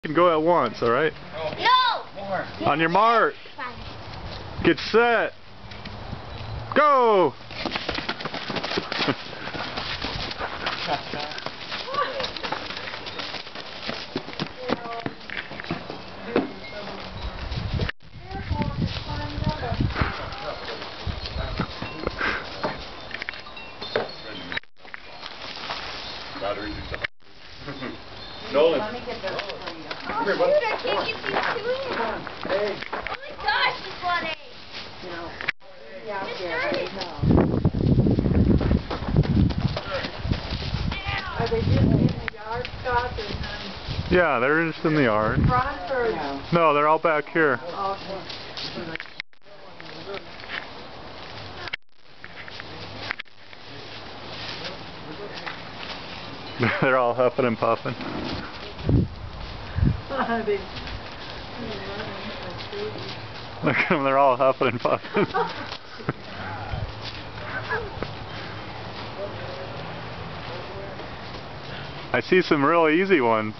can go at once, alright? No! On your mark. Get set. Go! Nolan. Let me get this for you. Oh, shoot, I can't get these to him. Hey. Oh my gosh, he's flooding. No. Yeah, Just here, started. Ow. Are they just in the yard, Scott, or none? Yeah, they're just in the yard. Front or? No. No, they're all back here. Oh, They're all huffing and puffing. Look at them, they're all huffing and puffing. I see some real easy ones.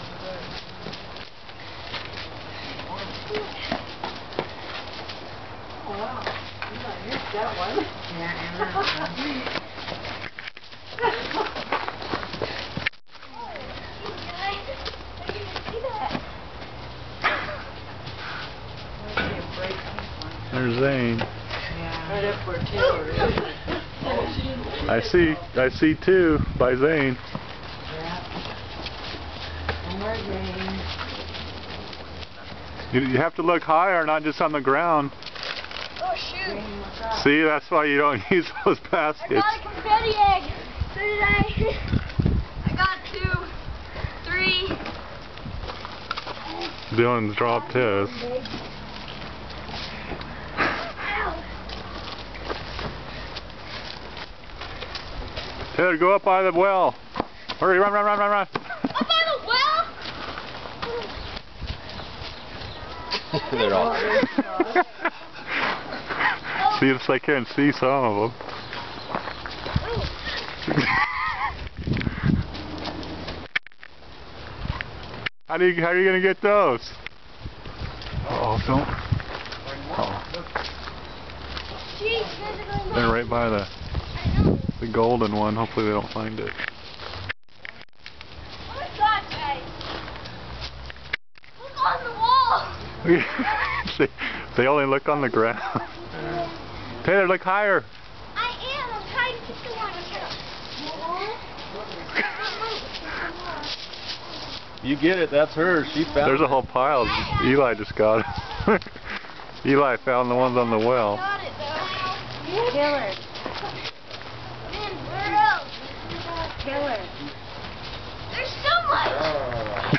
Wow. You missed that one. Yeah, There's Zane. Yeah. Right up where Taylor is. I see two by Zane. Yeah. And there's Zane. You have to look higher, not just on the ground. Oh shoot! Zane, look up. See, that's why you don't use those I baskets. got a confetti egg. So did I. I got 2, 3. Dylan's dropped his. Taylor, go up by the well. Hurry, run, run, run, run, run. Up by the well? They're all. See if I can see some of them. How are you gonna get those? Oh, don't. Oh, Jeez, guys are going they're right by I know. the golden one. Hopefully they don't find it. Oh my god, guys. Look on the wall. They only look on the ground. Taylor, look higher. I am. I'm trying to get the one. You get it, that's hers. She found There's a whole pile. Eli just got it. Eli found the ones on the well. Got it though. Taylor. Man, where else? Taylor. There's so much.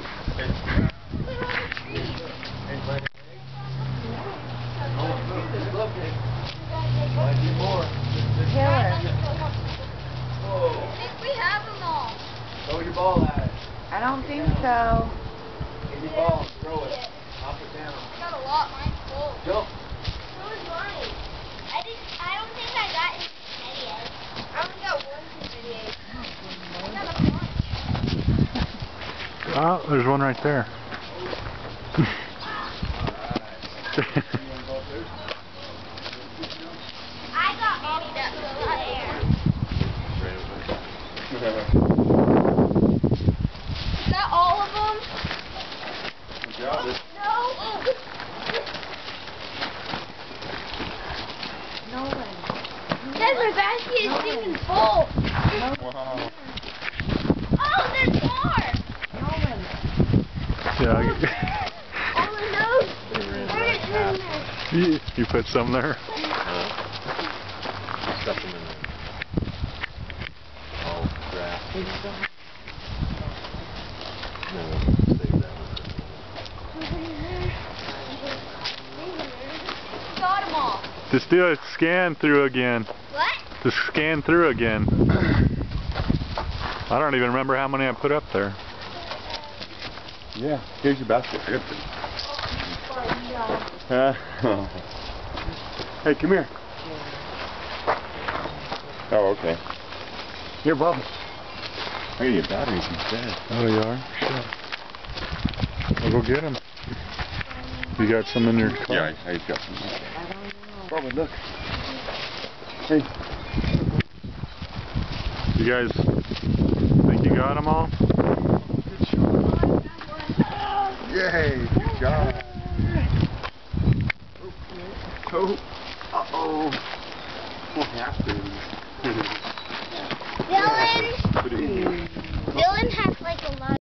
Taylor. I think we have them all. Throw your ball at it. I don't think so. Get your ball, throw it. Knock it down. I got a lot. Mine's full. Jump. So is mine. I don't think I got any confetti eggs. I only got one confetti egg. I got a bunch. Oh, there's one right there. I got all that flew out air. Is that all of them? Good job. No. Nolan. Guys, my basket is stinking full. Wow. Oh, there's more. Nolan. Yeah. Oh, my nose. Where is it in there? You put some there. Stuff them in there. Oh, crap. No, save that one. Got them all. Just do a scan through again. What? Just scan through again. I don't even remember how many I put up there. Yeah, here's your basket. Hey, come here. Oh, okay. Here, Bob. I got your batteries instead. Oh, you are? Sure. go get them. You got some in your car? Yeah, I got some. I don't know. Probably look. Hey. You guys think you got them all? Yay, good job. Oh, uh-oh. We'll have to. Dylan has like a lot.